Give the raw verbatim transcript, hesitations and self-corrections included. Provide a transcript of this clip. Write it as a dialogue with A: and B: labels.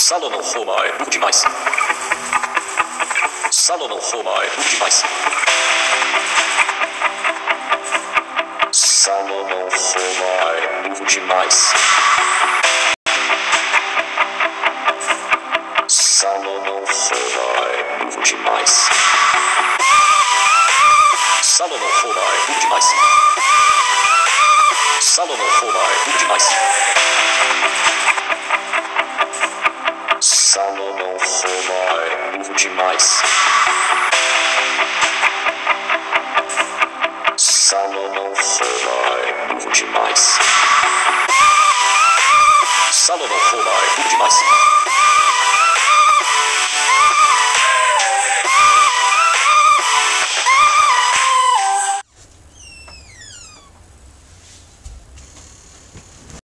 A: Salomão Roma é burro demais. Salomão Roma é burro demais. Salomão Roma é burro demais. Salomão Roma é burro demais. Salomão Roma é burro demais. Salomão Roma é burro demais. Salomão Roma é burro demais. Salomão Roma é burro demais. Salomão Roma é burro demais.